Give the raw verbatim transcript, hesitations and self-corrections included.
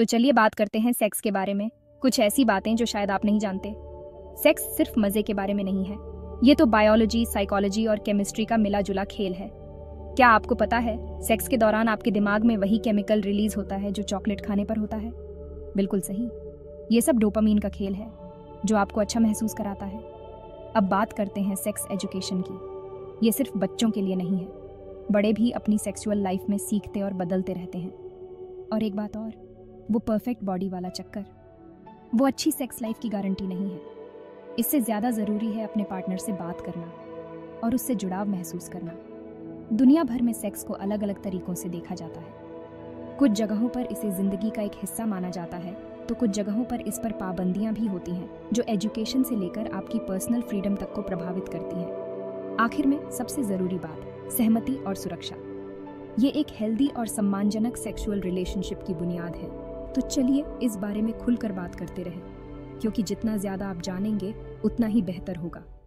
तो चलिए बात करते हैं सेक्स के बारे में। कुछ ऐसी बातें जो शायद आप नहीं जानते। सेक्स सिर्फ मजे के बारे में नहीं है, ये तो बायोलॉजी, साइकोलॉजी और केमिस्ट्री का मिला जुला खेल है। क्या आपको पता है, सेक्स के दौरान आपके दिमाग में वही केमिकल रिलीज होता है जो चॉकलेट खाने पर होता है। बिल्कुल सही, ये सब डोपामीन का खेल है जो आपको अच्छा महसूस कराता है। अब बात करते हैं सेक्स एजुकेशन की। ये सिर्फ बच्चों के लिए नहीं है, बड़े भी अपनी सेक्सुअल लाइफ में सीखते और बदलते रहते हैं। और एक बात और, वो परफेक्ट बॉडी वाला चक्कर, वो अच्छी सेक्स लाइफ की गारंटी नहीं है। इससे ज़्यादा ज़रूरी है अपने पार्टनर से बात करना और उससे जुड़ाव महसूस करना। दुनिया भर में सेक्स को अलग अलग तरीकों से देखा जाता है। कुछ जगहों पर इसे ज़िंदगी का एक हिस्सा माना जाता है, तो कुछ जगहों पर इस पर पाबंदियां भी होती हैं जो एजुकेशन से लेकर आपकी पर्सनल फ्रीडम तक को प्रभावित करती हैं। आखिर में सबसे ज़रूरी बात, सहमति और सुरक्षा। ये एक हेल्दी और सम्मानजनक सेक्सुअल रिलेशनशिप की बुनियाद है। तो चलिए इस बारे में खुलकर बात करते रहें, क्योंकि जितना ज़्यादा आप जानेंगे उतना ही बेहतर होगा।